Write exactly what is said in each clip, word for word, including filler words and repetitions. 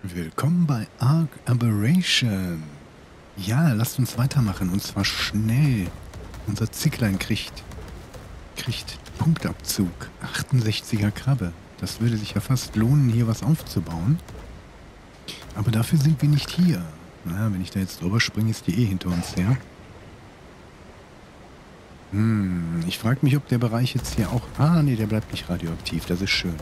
Willkommen bei Arc Aberration. Ja, lasst uns weitermachen und zwar schnell. Unser Zicklein kriegt, kriegt Punktabzug. achtundsechziger Krabbe. Das würde sich ja fast lohnen, hier was aufzubauen. Aber dafür sind wir nicht hier. Na, wenn ich da jetzt drüber springe, ist die eh hinter uns her. Hm, ich frage mich, ob der Bereich jetzt hier auch... Ah, nee, der bleibt nicht radioaktiv. Das ist schön.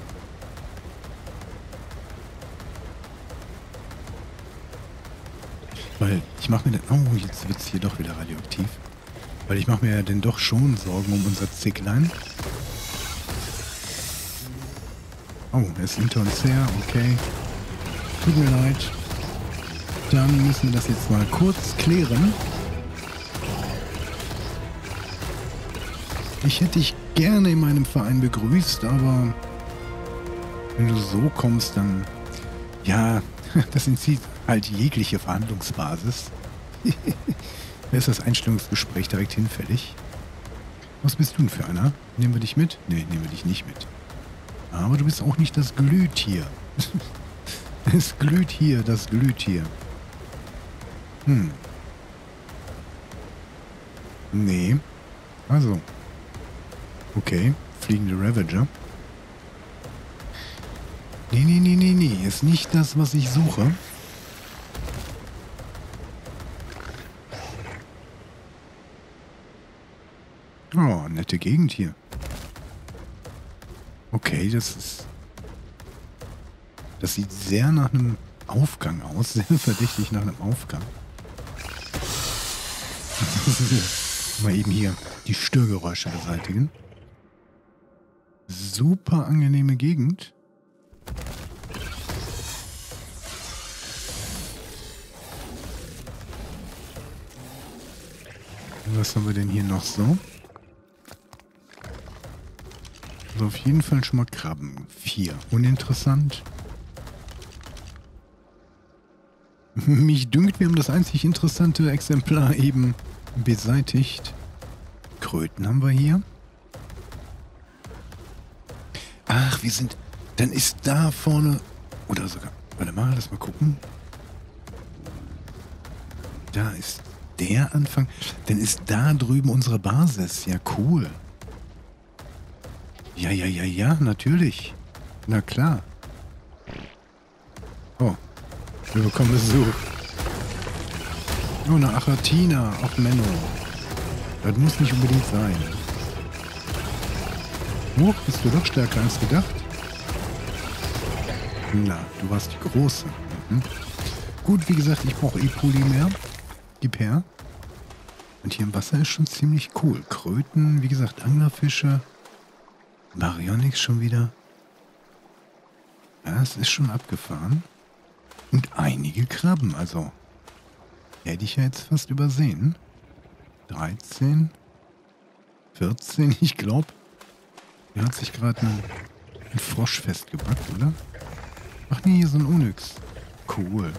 Weil ich mache mir dann... Oh, jetzt wird es hier doch wieder radioaktiv. Weil ich mache mir ja dann doch schon Sorgen um unser Zicklein. Oh, er ist hinter uns her. Okay. Tut mir leid. Dann müssen wir das jetzt mal kurz klären. Ich hätte dich gerne in meinem Verein begrüßt, aber wenn du so kommst, dann... Ja, das entzieht halt jegliche Verhandlungsbasis. Da ist das Einstellungsgespräch direkt hinfällig. Was bist du denn für einer? Nehmen wir dich mit? Nee, nehmen wir dich nicht mit. Aber du bist auch nicht das Glühtier. Es glüht hier, das Glühtier. Hm. Nee. Also. Okay, fliegende Ravager. Nee, nee, nee, nee, nee. Ist nicht das, was ich suche. Oh, nette Gegend hier. Okay, das ist... Das sieht sehr nach einem Aufgang aus. Sehr verdächtig nach einem Aufgang. Mal eben hier die Störgeräusche beseitigen. Super angenehme Gegend. Was haben wir denn hier noch so? Also auf jeden Fall schon mal Krabben. Vier. Uninteressant. Mich dünkt, wir haben das einzig interessante Exemplar eben beseitigt. Kröten haben wir hier. Ach, wir sind... Dann ist da vorne... Oder sogar... Warte mal, lass mal gucken. Da ist der Anfang. Dann ist da drüben unsere Basis. Ja, cool. Ja, ja, ja, ja, natürlich. Na klar. Oh. Wir bekommen Besuch. Oh, eine Achatina. Ach, Menno. Das muss nicht unbedingt sein. Hoch, bist du doch stärker als gedacht? Na, du warst die Große. Mhm. Gut, wie gesagt, ich brauche eh Polymer. Gib her. Und hier im Wasser ist schon ziemlich cool. Kröten, wie gesagt, Anglerfische. Baryonyx schon wieder. Ja, es ist schon abgefahren. Und einige Krabben, also. Hätte ich ja jetzt fast übersehen. dreizehn. vierzehn, ich glaube. Hier hat sich gerade ein, ein Frosch festgebackt, oder? Ach nee, hier so ein Onyx. Cool.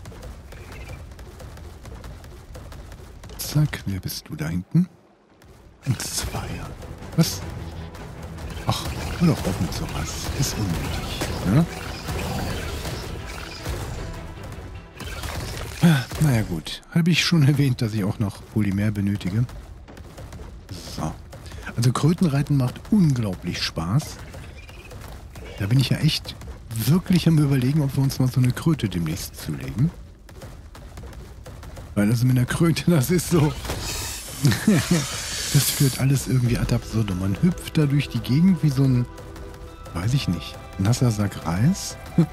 Zack, wer bist du da hinten? Ein Zweier. Was? Ach, hör doch auf mit sowas. Ist unnötig, ne? Ah, naja gut. Habe ich schon erwähnt, dass ich auch noch Polymer benötige. So. Also Krötenreiten macht unglaublich Spaß. Da bin ich ja echt wirklich am Überlegen, ob wir uns mal so eine Kröte demnächst zulegen. Weil also mit einer Kröte, das ist so... Das führt alles irgendwie ad absurdum. Man hüpft da durch die Gegend wie so ein... Weiß ich nicht. Nasser Sack Reis.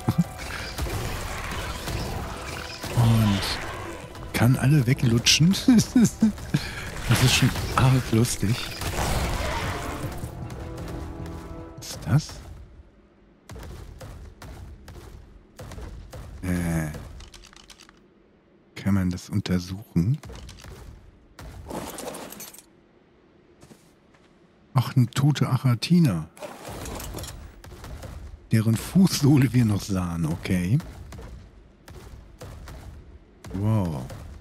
Und kann alle weglutschen. Das ist schon arg lustig. Was ist das? Äh. Kann man das untersuchen? Ach, eine tote Achatina. Deren Fußsohle wir noch sahen, okay. Wow.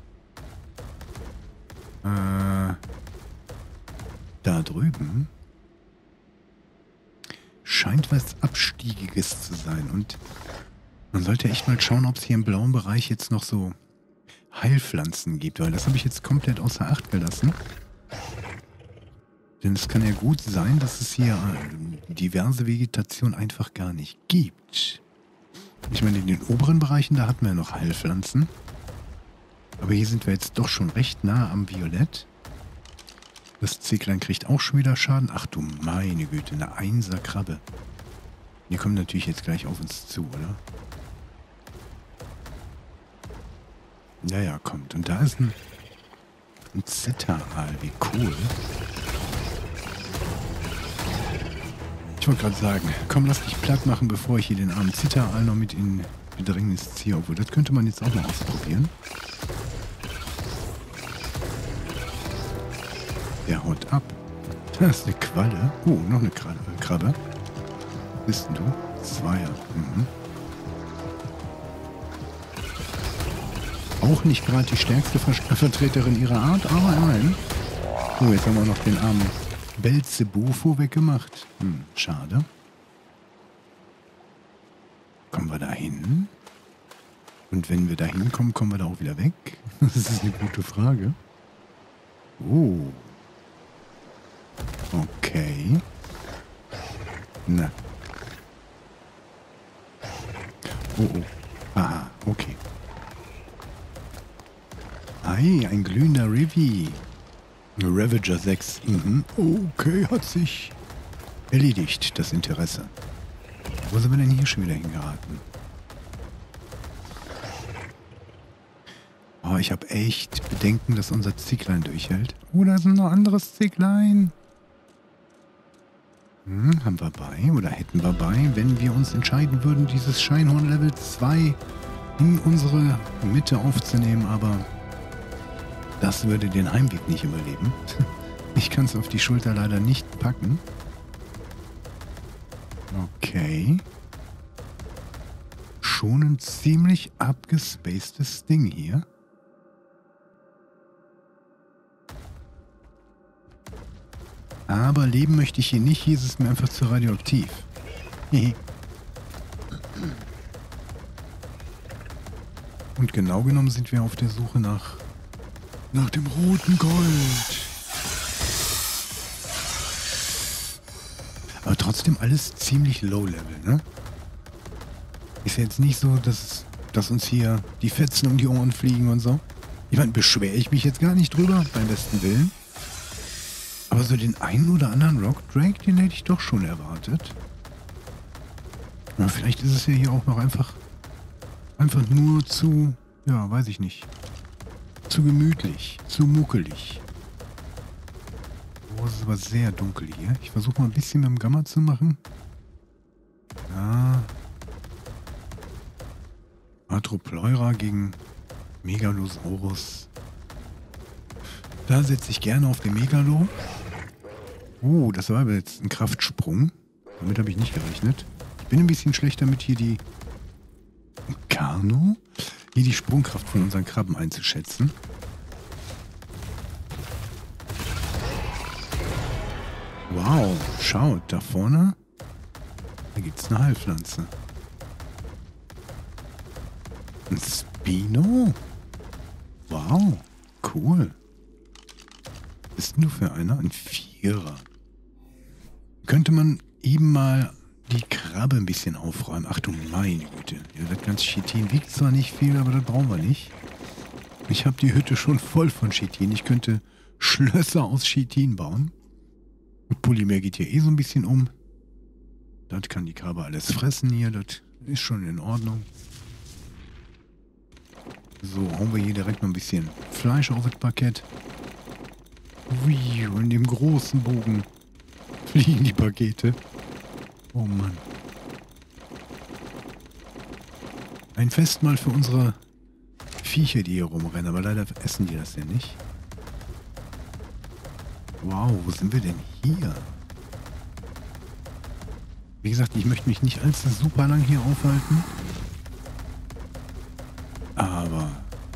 Äh, da drüben scheint was Abstiegiges zu sein. Und Man sollte echt mal schauen, ob es hier im blauen Bereich jetzt noch so Heilpflanzen gibt, weil das habe ich jetzt komplett außer Acht gelassen. Denn es kann ja gut sein, dass es hier äh, diverse Vegetation einfach gar nicht gibt. Ich meine, in den oberen Bereichen, da hatten wir ja noch Heilpflanzen. Aber hier sind wir jetzt doch schon recht nah am Violett. Das Zicklein kriegt auch schon wieder Schaden. Ach du meine Güte, eine Einser-Krabbe. Die kommen natürlich jetzt gleich auf uns zu, oder? Ja, ja, kommt. Und da ist ein, ein Zitteraal. Wie cool. Ich wollte gerade sagen, komm, lass dich platt machen, bevor ich hier den armen Zitteraal noch mit in Bedrängnis ziehe. Obwohl, das könnte man jetzt auch mal ausprobieren. Der haut ab. Das ist eine Qualle. Oh, noch eine Krabbe. Was bist denn du? Zweier. Mhm. Auch nicht gerade die stärkste Ver Vertreterin ihrer Art, aber immerhin. So, jetzt haben wir noch den armen Belzebufo weggemacht. Hm, schade. Kommen wir da hin? Und wenn wir da hinkommen, kommen wir da auch wieder weg? Das ist eine gute Frage. Oh. Okay. Na. Oh, oh. Aha, okay. Ei, ein glühender Rivi. Ravager sechs. Mhm. Okay, hat sich erledigt, das Interesse. Wo sind wir denn hier schon wieder hingeraten? Oh, ich habe echt Bedenken, dass unser Zicklein durchhält. Oh, da ist noch ein anderes Zicklein. Hm, haben wir bei oder hätten wir bei, wenn wir uns entscheiden würden, dieses Scheinhorn Level zwei in unsere Mitte aufzunehmen, aber das würde den Heimweg nicht überleben. Ich kann es auf die Schulter leider nicht packen. Okay. Schon ein ziemlich abgespacedes Ding hier. Aber leben möchte ich hier nicht. Hier ist es mir einfach zu radioaktiv. Und genau genommen sind wir auf der Suche nach nach dem roten Gold. Aber trotzdem alles ziemlich low level, ne? Ist jetzt nicht so, dass, dass uns hier die Fetzen um die Ohren fliegen und so. Ich meine, beschwere ich mich jetzt gar nicht drüber, beim besten Willen. Aber so den einen oder anderen Rock Drake, den hätte ich doch schon erwartet. Aber vielleicht ist es ja hier auch noch einfach, einfach nur zu, ja, weiß ich nicht. Zu gemütlich, zu muckelig. Oh, es ist aber sehr dunkel hier. Ich versuche mal ein bisschen mit dem Gamma zu machen. Ja. Atropleura gegen Megalosaurus. Da setze ich gerne auf den Megalo. Oh, das war aber jetzt ein Kraftsprung. Damit habe ich nicht gerechnet. Ich bin ein bisschen schlecht damit, hier die Kano, hier die Sprungkraft von unseren Krabben einzuschätzen. Wow, schaut, da vorne, da gibt es eine Heilpflanze. Ein Spino? Wow, cool. Was bist denn du für einer? Ein Vierer. Könnte man eben mal die Krabbe ein bisschen aufräumen. Ach du meine Güte. Ja, das ganze Chitin wiegt zwar nicht viel, aber das brauchen wir nicht. Ich habe die Hütte schon voll von Chitin. Ich könnte Schlösser aus Chitin bauen. Und Polymer geht hier eh so ein bisschen um. Das kann die Krabbe alles fressen hier. Das ist schon in Ordnung. So, hauen wir hier direkt noch ein bisschen Fleisch auf das Parkett. Ui, in dem großen Bogen fliegen die Pakete. Oh Mann. Ein Festmahl für unsere Viecher, die hier rumrennen. Aber leider essen die das ja nicht. Wow, wo sind wir denn hier? Wie gesagt, ich möchte mich nicht allzu super lang hier aufhalten. Aber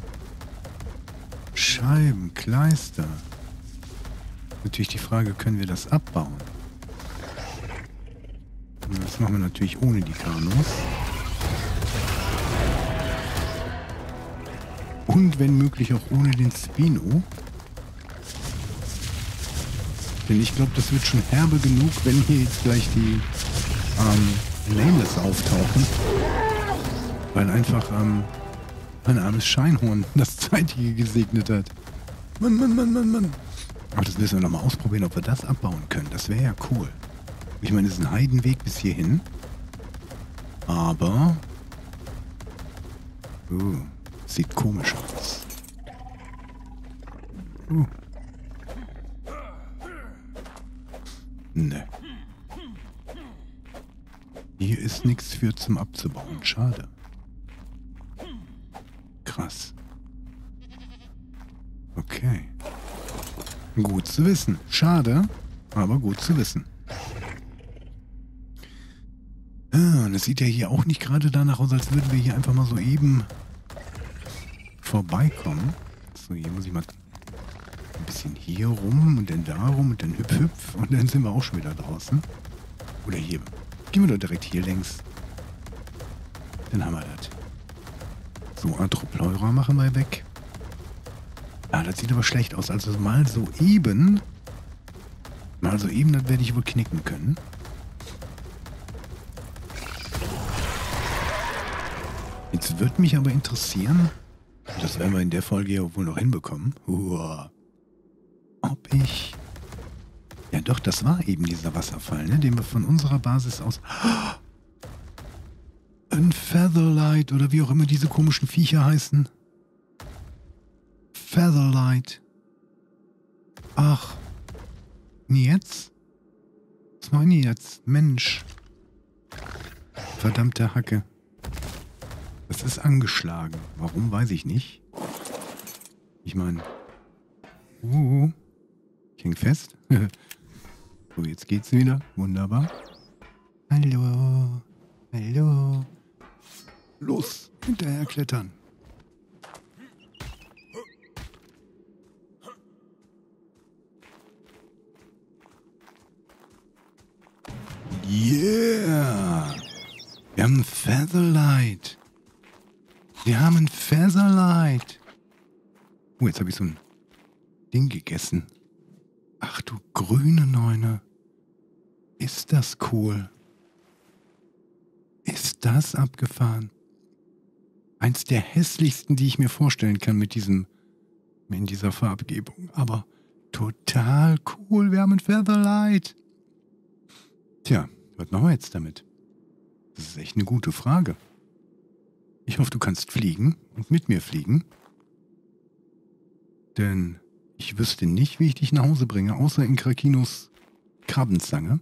Scheiben, Kleister. Natürlich die Frage, können wir das abbauen? Das machen wir natürlich ohne die Kanos. Und wenn möglich auch ohne den Spino. Denn ich glaube, das wird schon herbe genug, wenn hier jetzt gleich die ähm, Nameless auftauchen. Weil einfach ähm, mein armes Scheinhorn das Zeitige gesegnet hat. Mann, Mann, Mann, Mann, Mann. Aber das müssen wir nochmal ausprobieren, ob wir das abbauen können. Das wäre ja cool. Ich meine, es ist ein Heidenweg bis hierhin. Aber... Uh, sieht komisch aus. Uh. Ne. Hier ist nichts für zum Abzubauen. Schade. Krass. Okay. Gut zu wissen. Schade, aber gut zu wissen. Ah, und es sieht ja hier auch nicht gerade danach aus, als würden wir hier einfach mal so eben vorbeikommen. So, hier muss ich mal ein bisschen hier rum und dann da rum und dann hüpf hüpf und dann sind wir auch schon wieder draußen. Oder hier. Gehen wir doch direkt hier längs. Dann haben wir das. So, Atropleura machen wir weg. Ah, das sieht aber schlecht aus. Also mal so eben. Mal so eben, das werde ich wohl knicken können. Jetzt wird mich aber interessieren, das werden wir in der Folge ja wohl noch hinbekommen, Uah. ob ich... Ja doch, das war eben dieser Wasserfall, ne, den wir von unserer Basis aus... Ein Featherlight oder wie auch immer diese komischen Viecher heißen. Featherlight. Ach. Jetzt? Was machen die jetzt? Mensch. Verdammte Hacke. Das ist angeschlagen. Warum, weiß ich nicht. Ich meine... Uh, ich häng fest. So, jetzt geht's wieder. Wunderbar. Hallo. Hallo. Los, hinterher klettern. Yeah. Wir haben ein Featherlight. Wir haben ein Featherlight. Oh, jetzt habe ich so ein Ding gegessen. Ach du grüne Neune. Ist das cool. Ist das abgefahren. Eins der hässlichsten, die ich mir vorstellen kann mit diesem, in dieser Farbgebung. Aber total cool. Wir haben ein Featherlight. Tja, was machen wir jetzt damit? Das ist echt eine gute Frage. Ich hoffe, du kannst fliegen und mit mir fliegen. Denn ich wüsste nicht, wie ich dich nach Hause bringe, außer in Krakinos Krabbenzange.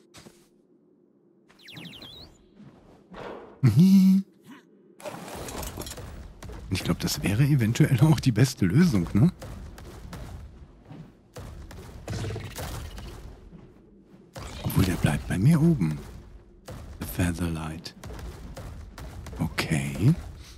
Mhm. Ich glaube, das wäre eventuell auch die beste Lösung, ne? Obwohl, der bleibt bei mir oben. The Featherlight. Okay.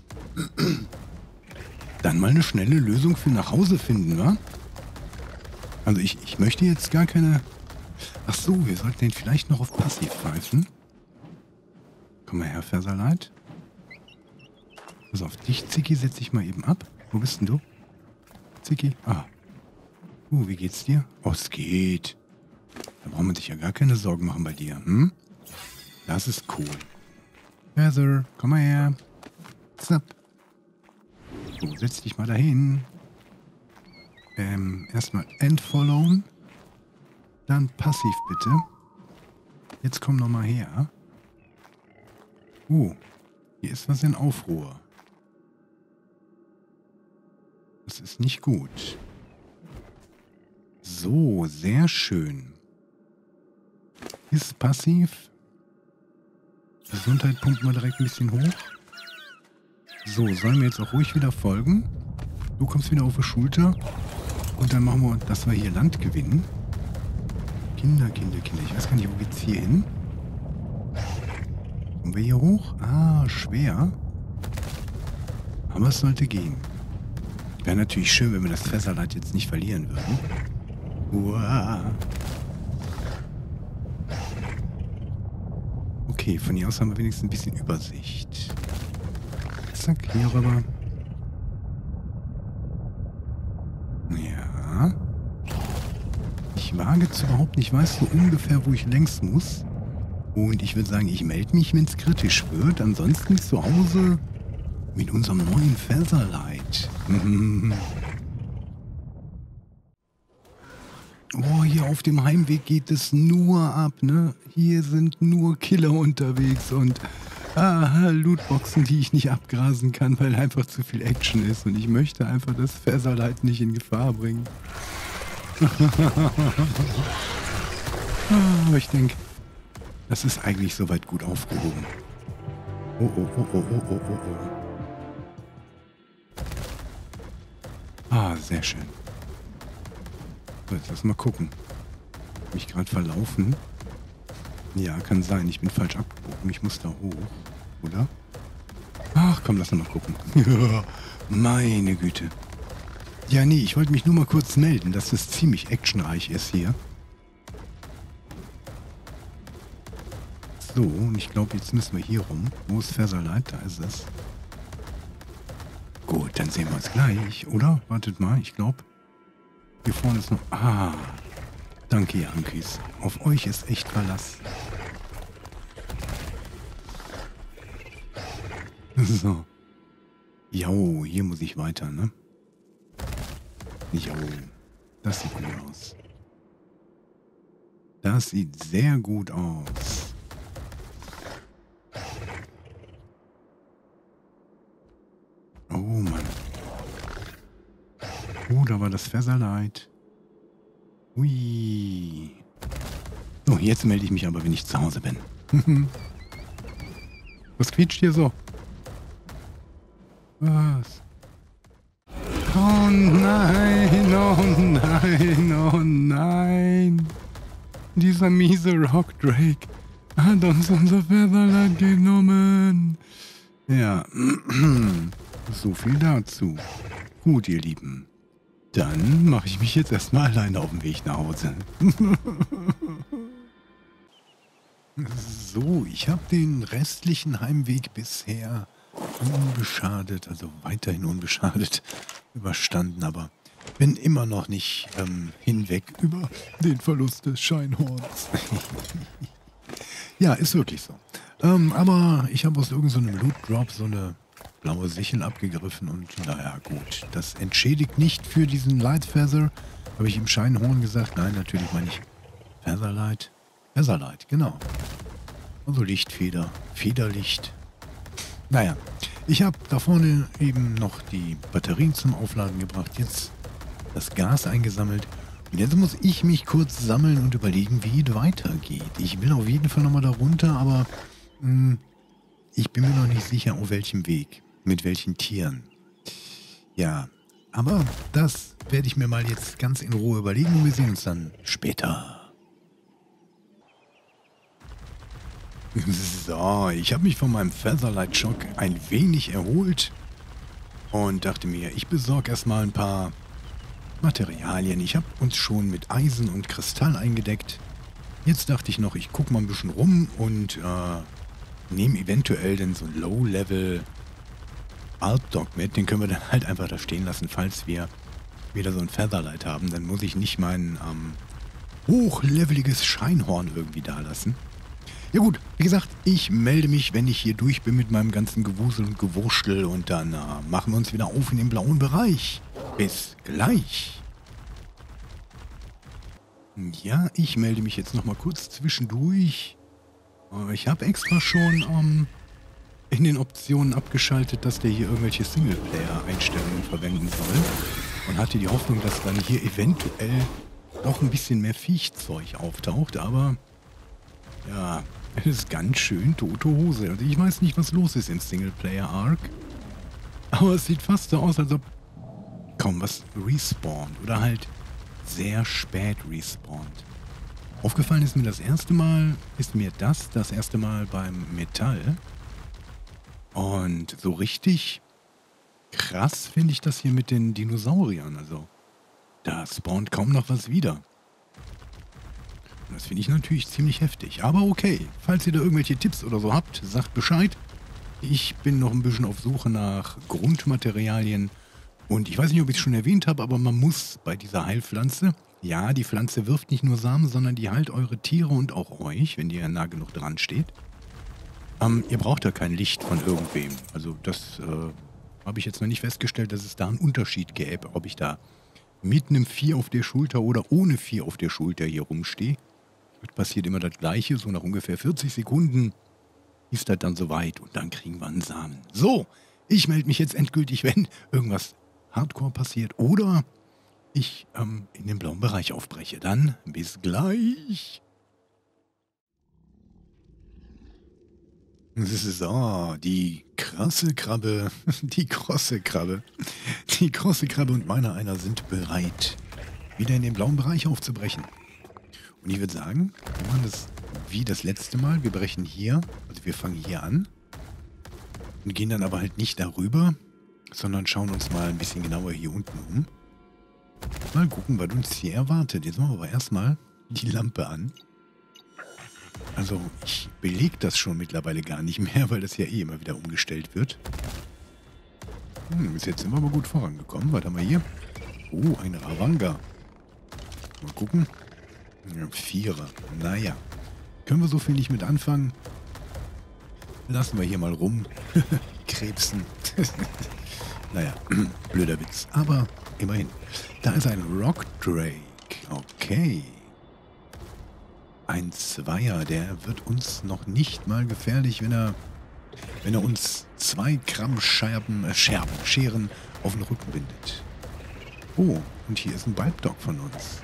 Dann mal eine schnelle Lösung für nach Hause finden, wa? Also ich, ich möchte jetzt gar keine... Ach so, wir sollten den vielleicht noch auf Passiv pfeifen. Komm mal her, Featherlight. Also auf dich, Zicki, setze ich mal eben ab. Wo bist denn du? Zicki? Ah. Uh, wie geht's dir? Oh, es geht. Da braucht man sich ja gar keine Sorgen machen bei dir, hm? Das ist cool. Feather, komm mal her. Zap. So, setz dich mal dahin. Ähm, erstmal entfollowen. Dann passiv bitte. Jetzt komm noch mal her. Uh, hier ist was in Aufruhr. Das ist nicht gut. So, sehr schön. Ist passiv. Gesundheit pumpen wir direkt ein bisschen hoch. So, sollen wir jetzt auch ruhig wieder folgen? Du kommst wieder auf die Schulter. Und dann machen wir, dass wir hier Land gewinnen. Kinder, Kinder, Kinder. Ich weiß gar nicht, wo geht's hier hin? Kommen wir hier hoch? Ah, schwer. Aber es sollte gehen. Wäre natürlich schön, wenn wir das Featherlight jetzt nicht verlieren würden. Uah. Okay, von hier aus haben wir wenigstens ein bisschen Übersicht. Zack, hier rüber. Ich wage es überhaupt nicht. Ich weiß so ungefähr, wo ich längs muss. Und ich würde sagen, ich melde mich, wenn es kritisch wird. Ansonsten zu Hause mit unserem neuen Featherlight. Oh, hier auf dem Heimweg geht es nur ab, ne? Hier sind nur Killer unterwegs und ah, Lootboxen, die ich nicht abgrasen kann, weil einfach zu viel Action ist. Und ich möchte einfach das Featherlight nicht in Gefahr bringen. Aber ich denke, das ist eigentlich soweit gut aufgehoben. Oh, oh, oh, oh, oh, oh, oh, oh. Ah, sehr schön. So, jetzt lass mal gucken. Hab mich gerade verlaufen. Ja, kann sein. Ich bin falsch abgebogen. Ich muss da hoch. Oder? Ach, komm, lass mal gucken. Ja, meine Güte. Ja, nee, ich wollte mich nur mal kurz melden, dass es ziemlich actionreich ist hier. So, und ich glaube, jetzt müssen wir hier rum. Wo ist Featherlight? Da ist es. Gut, dann sehen wir uns gleich, oder? Wartet mal, ich glaube, hier vorne ist noch... Ah, danke, Yankees. Auf euch ist echt Verlass. So. Jo, hier muss ich weiter, ne? Jo, das sieht gut aus. Das sieht sehr gut aus. Oh Mann. Oh, da war das Featherlight. Ui. So, jetzt melde ich mich aber, wenn ich zu Hause bin. Was quietscht hier so? Was? Oh nein, oh nein, oh nein. Dieser miese Rock Drake hat uns unser Featherlight genommen. Ja, so viel dazu. Gut, ihr Lieben. Dann mache ich mich jetzt erstmal alleine auf den Weg nach Hause. So, ich habe den restlichen Heimweg bisher unbeschadet, also weiterhin unbeschadet überstanden, aber bin immer noch nicht ähm, hinweg über den Verlust des Scheinhorns. Ja, ist wirklich so. Ähm, aber ich habe aus irgendeinem so Loot Drop so eine blaue Sichel abgegriffen und naja, gut. Das entschädigt nicht für diesen Light Feather. Habe ich im Scheinhorn gesagt? Nein, natürlich meine ich Featherlight. Featherlight, genau. Also Lichtfeder, Federlicht. Naja, ich habe da vorne eben noch die Batterien zum Aufladen gebracht, jetzt das Gas eingesammelt und jetzt muss ich mich kurz sammeln und überlegen, wie es weitergeht. Ich will auf jeden Fall nochmal da runter, aber mh, ich bin mir noch nicht sicher, auf welchem Weg, mit welchen Tieren. Ja, aber das werde ich mir mal jetzt ganz in Ruhe überlegen und wir sehen uns dann später. So, ich habe mich von meinem Featherlight-Schock ein wenig erholt und dachte mir, ich besorge erstmal ein paar Materialien. Ich habe uns schon mit Eisen und Kristall eingedeckt. Jetzt dachte ich noch, ich gucke mal ein bisschen rum und äh, nehme eventuell dann so ein Low-Level Alpdog mit. Den können wir dann halt einfach da stehen lassen, falls wir wieder so ein Featherlight haben. Dann muss ich nicht mein ähm, hochleveliges Scheinhorn irgendwie da lassen. Ja gut, wie gesagt, ich melde mich, wenn ich hier durch bin mit meinem ganzen Gewusel und Gewurschtel und dann äh, machen wir uns wieder auf in den blauen Bereich. Bis gleich. Ja, ich melde mich jetzt nochmal kurz zwischendurch. Äh, ich habe extra schon ähm, in den Optionen abgeschaltet, dass der hier irgendwelche Singleplayer-Einstellungen verwenden soll. Und hatte die Hoffnung, dass dann hier eventuell noch ein bisschen mehr Viechzeug auftaucht, aber ja, es ist ganz schön tote Hose. Also ich weiß nicht, was los ist im Singleplayer-Arc. Aber es sieht fast so aus, als ob kaum was respawnt. Oder halt sehr spät respawnt. Aufgefallen ist mir das erste Mal, ist mir das das erste Mal beim Metall. Und so richtig krass finde ich das hier mit den Dinosauriern. Also da spawnt kaum noch was wieder. Das finde ich natürlich ziemlich heftig. Aber okay, falls ihr da irgendwelche Tipps oder so habt, sagt Bescheid. Ich bin noch ein bisschen auf Suche nach Grundmaterialien. Und ich weiß nicht, ob ich es schon erwähnt habe, aber man muss bei dieser Heilpflanze, Ja, die Pflanze wirft nicht nur Samen, sondern die heilt eure Tiere und auch euch, wenn ihr nah genug dran steht. Ähm, ihr braucht ja kein Licht von irgendwem. Also das äh, habe ich jetzt noch nicht festgestellt, dass es da einen Unterschied gäbe, ob ich da mit einem Vieh auf der Schulter oder ohne Vieh auf der Schulter hier rumstehe. Es passiert immer das Gleiche, so nach ungefähr vierzig Sekunden ist das dann soweit und dann kriegen wir einen Samen. So, ich melde mich jetzt endgültig, wenn irgendwas Hardcore passiert oder ich ähm, in den blauen Bereich aufbreche. Dann bis gleich. So, die krasse Krabbe, die krosse Krabbe, die krosse Krabbe und meiner einer sind bereit, wieder in den blauen Bereich aufzubrechen. Und ich würde sagen, wir machen das wie das letzte Mal. Wir brechen hier, also wir fangen hier an und gehen dann aber halt nicht darüber, sondern schauen uns mal ein bisschen genauer hier unten um. Mal gucken, was uns hier erwartet. Jetzt machen wir aber erstmal die Lampe an. Also ich belege das schon mittlerweile gar nicht mehr, weil das ja eh immer wieder umgestellt wird. Hm, bis jetzt sind wir aber gut vorangekommen. Was haben wir hier? Oh, ein Ravanga. Mal gucken. Ja, Vierer. Naja. Können wir so viel nicht mit anfangen? Lassen wir hier mal rum. Krebsen. Naja, blöder Witz. Aber immerhin. Da ist ein Rock Drake. Okay. Ein Zweier, der wird uns noch nicht mal gefährlich, wenn er, wenn er uns zwei Gramm Scherben, äh, Scherben, Scheren auf den Rücken bindet. Oh, und hier ist ein Balbdog von uns.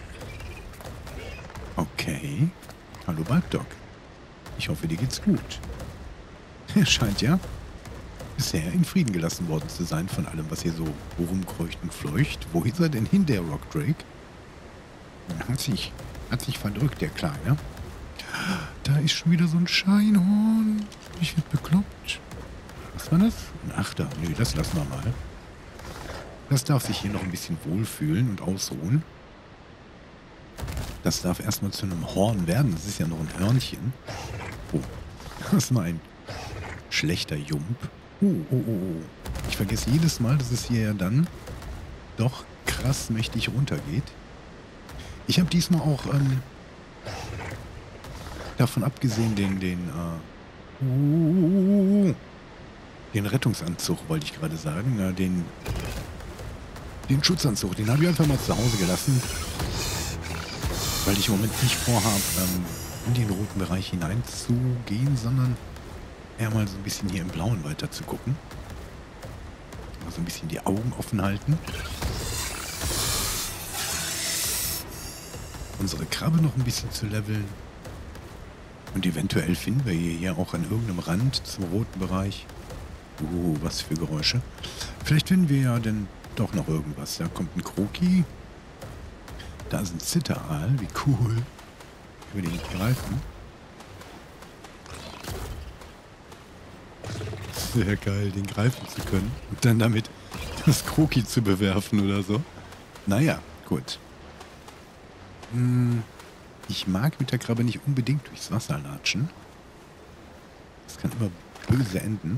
Okay. Hallo Balbdog. Ich hoffe, dir geht's gut. Er scheint ja bisher in Frieden gelassen worden zu sein von allem, was hier so rumkreucht und fleucht. Wo ist er denn hin, der Rock Drake? Hat sich, hat sich verdrückt, der Kleine. Da ist schon wieder so ein Scheinhorn. Ich werd bekloppt. Was war das? Ein Achter. Nö, das lassen wir mal. Das darf sich hier noch ein bisschen wohlfühlen und ausruhen. Das darf erstmal zu einem Horn werden. Das ist ja noch ein Hörnchen. Oh, das ist mal ein schlechter Jump. Oh, oh, oh, oh. Ich vergesse jedes Mal, dass es hier ja dann doch krass mächtig runtergeht. Ich habe diesmal auch ähm, davon abgesehen den, den, äh, oh, den Rettungsanzug, wollte ich gerade sagen, äh, den, den Schutzanzug, den habe ich einfach mal zu Hause gelassen, weil ich im Moment nicht vorhabe, ähm, in den roten Bereich hineinzugehen, sondern eher mal so ein bisschen hier im Blauen weiter zu gucken. Mal so ein bisschen die Augen offen halten. Unsere Krabbe noch ein bisschen zu leveln. Und eventuell finden wir hier, hier auch an irgendeinem Rand zum roten Bereich. Uh, was für Geräusche. Vielleicht finden wir ja dann doch noch irgendwas. Da kommt ein Kroki. Da ist ein Zitteraal. Wie cool. Ich will den nicht greifen. Sehr geil, den greifen zu können. Und dann damit das Kroki zu bewerfen oder so. Naja, gut. Hm, ich mag mit der Krabbe nicht unbedingt durchs Wasser latschen. Das kann immer böse enden.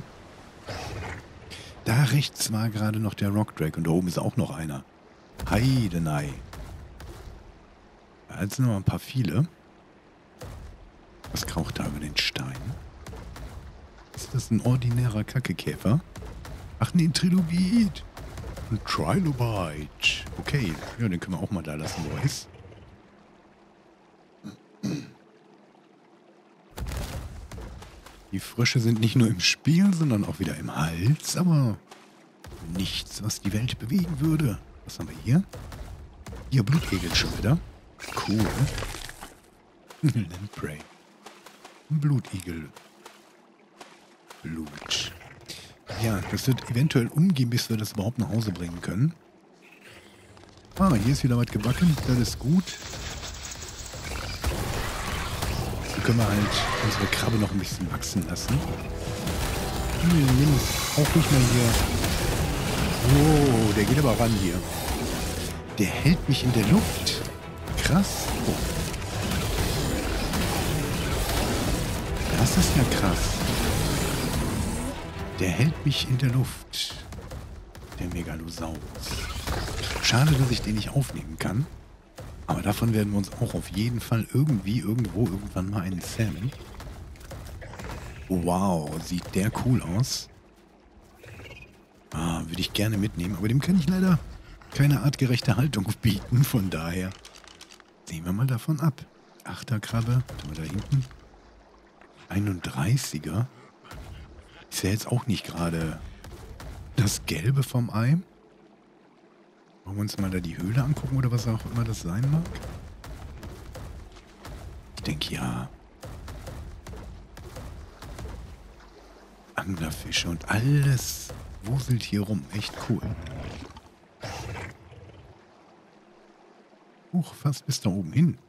Da rechts war gerade noch der Rock Drake und da oben ist auch noch einer. Heidenei. Da sind noch ein paar viele. Was kraucht da über den Stein? Ist das ein ordinärer Kackekäfer? Ach nee, ein Trilobit. Ein Trilobite. Okay, ja, den können wir auch mal da lassen, wo er ist. Die Frösche sind nicht nur im Spiel, sondern auch wieder im Hals, aber nichts, was die Welt bewegen würde. Was haben wir hier? Hier, Blutegel schon wieder. Cool. Lamprey. Blutegel. Blut. Ja, das wird eventuell umgehen, bis wir das überhaupt nach Hause bringen können. Ah, hier ist wieder was gebacken. Das ist gut. So können wir halt unsere Krabbe noch ein bisschen wachsen lassen. Wir nehmen es auch nicht mehr hier. Oh, der geht aber ran hier. Der hält mich in der Luft. Krass. Oh. Das ist ja krass. Der hält mich in der Luft. Der Megalosaurus. Schade, dass ich den nicht aufnehmen kann. Aber davon werden wir uns auch auf jeden Fall irgendwie, irgendwo, irgendwann mal einen zähmen. Wow, sieht der cool aus. Ah, würde ich gerne mitnehmen, aber dem kann ich leider keine artgerechte Haltung bieten. Von daher sehen wir mal davon ab. Achterkrabbe, tun wir da hinten. einunddreißiger. Ist ja jetzt auch nicht gerade das Gelbe vom Ei. Wollen wir uns mal da die Höhle angucken oder was auch immer das sein mag? Ich denke ja. Anglerfische und alles wuselt hier rum. Echt cool. Huch, fast bis da oben hin.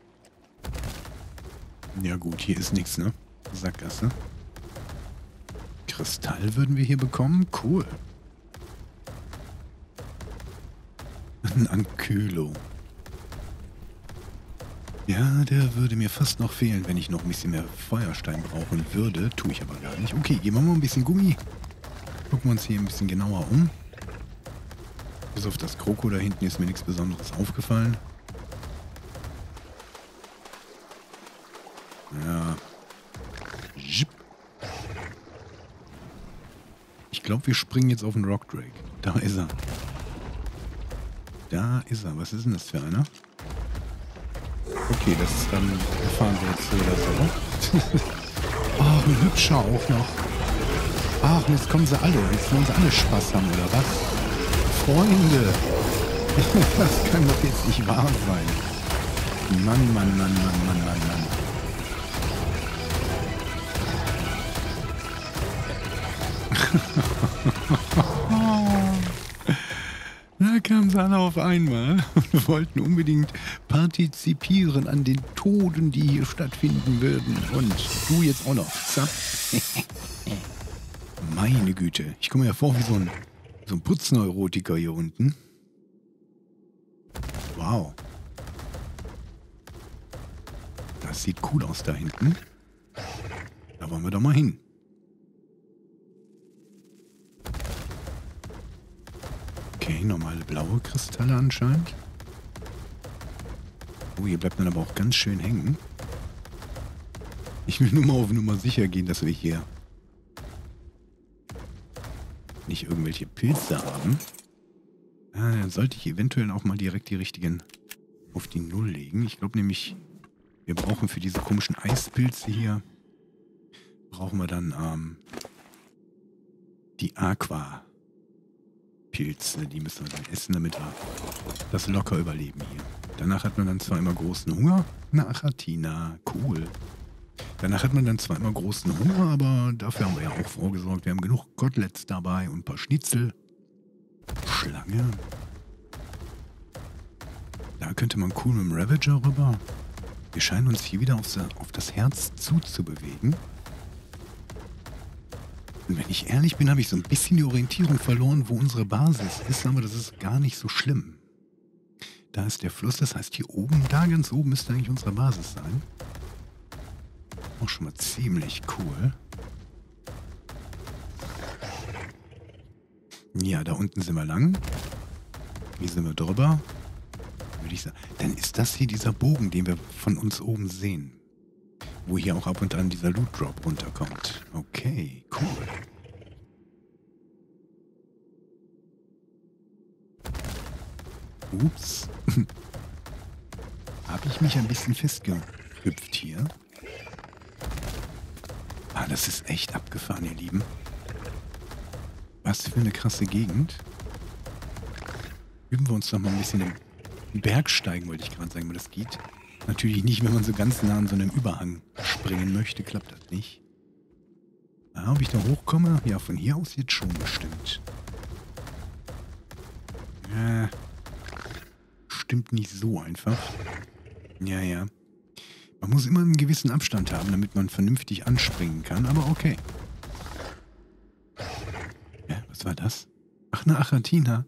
Ja gut, hier ist nichts, ne? Sackgasse. Kristall würden wir hier bekommen. Cool. Ein Ankylo. Ja, der würde mir fast noch fehlen, wenn ich noch ein bisschen mehr Feuerstein brauchen würde. Tue ich aber gar nicht. Okay, geben wir mal ein bisschen Gummi. Gucken wir uns hier ein bisschen genauer um. Bis auf das Kroko da hinten ist mir nichts Besonderes aufgefallen. Ja. Ich glaube, wir springen jetzt auf den Rock Drake. Da ist er. Da ist er. Was ist denn das für einer? Okay, das ist dann... fahren wir jetzt so oder so. Ach, ein hübscher auch noch. Ach, und jetzt kommen sie alle. Jetzt wollen sie alle Spaß haben, oder was? Freunde! Das kann doch jetzt nicht wahr sein. Mann, Mann, Mann, Mann, Mann, Mann, Mann. Da kamen sie alle auf einmal und wollten unbedingt partizipieren an den Toden, die hier stattfinden würden. Und du jetzt auch noch. Zapp. Meine Güte. Ich komme mir ja vor wie so ein, so ein Putzneurotiker hier unten. Wow. Das sieht cool aus da hinten. Da wollen wir doch mal hin. Okay, normale blaue Kristalle anscheinend. Oh, hier bleibt man aber auch ganz schön hängen. Ich will nur mal auf Nummer sicher gehen, dass wir hier nicht irgendwelche Pilze haben. Ah, dann sollte ich eventuell auch mal direkt die richtigen auf die Null legen. Ich glaube nämlich, wir brauchen für diese komischen Eispilze hier, brauchen wir dann ähm, die Aqua. Pilze, die müssen wir dann essen, damit wir das locker überleben hier. Danach hat man dann zwar immer großen Hunger. Na, Achatina, cool. Danach hat man dann zwar immer großen Hunger, aber dafür haben wir ja auch vorgesorgt. Wir haben genug Koteletts dabei und ein paar Schnitzel. Schlange. Da könnte man cool mit dem Ravager rüber. Wir scheinen uns hier wieder auf das Herz zuzubewegen. Und wenn ich ehrlich bin, habe ich so ein bisschen die Orientierung verloren, wo unsere Basis ist, aber das ist gar nicht so schlimm. Da ist der Fluss, das heißt hier oben, da ganz oben müsste eigentlich unsere Basis sein. Auch schon mal ziemlich cool. Ja, da unten sind wir lang. Hier sind wir drüber. Würde ich sagen. Dann ist das hier dieser Bogen, den wir von uns oben sehen. Wo hier auch ab und an dieser Loot Drop runterkommt. Okay, cool. Ups. Habe ich mich ein bisschen festgehüpft hier? Ah, das ist echt abgefahren, ihr Lieben. Was für eine krasse Gegend. Üben wir uns noch mal ein bisschen im Bergsteigen, wollte ich gerade sagen, aber das geht natürlich nicht, wenn man so ganz nah an so einem Überhang springen möchte, klappt das nicht. Ah, ob ich da hochkomme? Ja, von hier aus jetzt schon bestimmt. Ja, stimmt nicht so einfach. Ja, ja. Man muss immer einen gewissen Abstand haben, damit man vernünftig anspringen kann, aber okay. Ja, was war das? Ach, eine Achatina.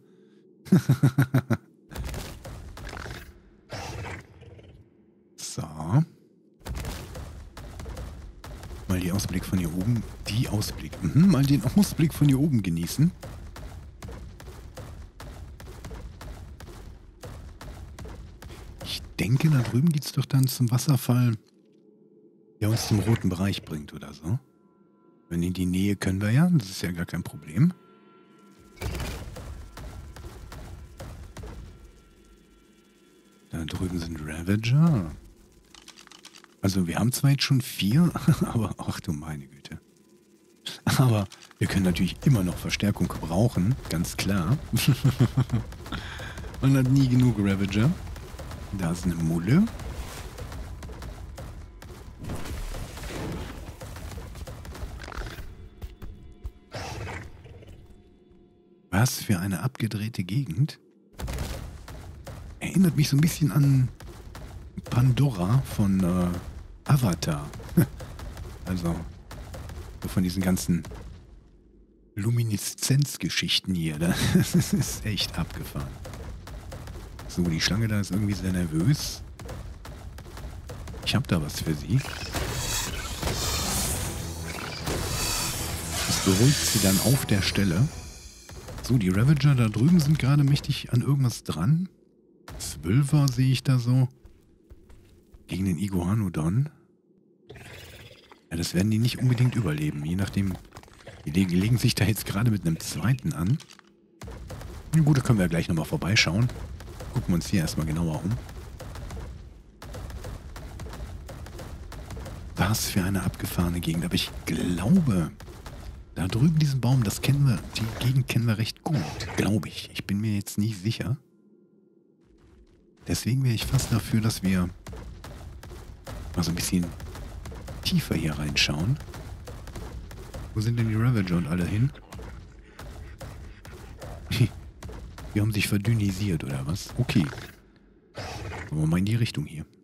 So. Mal die Ausblick von hier oben. Die Ausblick. Mhm, mal den Ausblick von hier oben genießen. Ich denke, da drüben geht's doch dann zum Wasserfall, der uns zum roten Bereich bringt oder so. Wenn in die Nähe können wir ja, das ist ja gar kein Problem. Da drüben sind Ravager. Also wir haben zwar jetzt schon vier, aber ach du meine Güte. Aber wir können natürlich immer noch Verstärkung gebrauchen, ganz klar. Man hat nie genug Ravager. Da ist eine Mulle. Was für eine abgedrehte Gegend. Erinnert mich so ein bisschen an Pandora von äh, Avatar. Also so von diesen ganzen Lumineszenzgeschichten hier. Das ist echt abgefahren. So, die Schlange da ist irgendwie sehr nervös. Ich habe da was für sie. Das beruhigt sie dann auf der Stelle. So, die Ravager da drüben sind gerade mächtig an irgendwas dran. Zwölfer sehe ich da so. Gegen den Iguanodon. Ja, das werden die nicht unbedingt überleben. Je nachdem, die legen, legen sich da jetzt gerade mit einem zweiten an. Na gut, da können wir ja gleich nochmal vorbeischauen. Gucken wir uns hier erstmal genauer um. Was für eine abgefahrene Gegend. Aber ich glaube, da drüben diesen Baum, das kennen wir, die Gegend kennen wir recht gut. Glaube ich. Ich bin mir jetzt nicht sicher. Deswegen wäre ich fast dafür, dass wir mal so ein bisschen tiefer hier reinschauen. Wo sind denn die Ravager und alle hin? Die haben sich verdünnisiert, oder was? Okay. Gehen wir mal in die Richtung hier.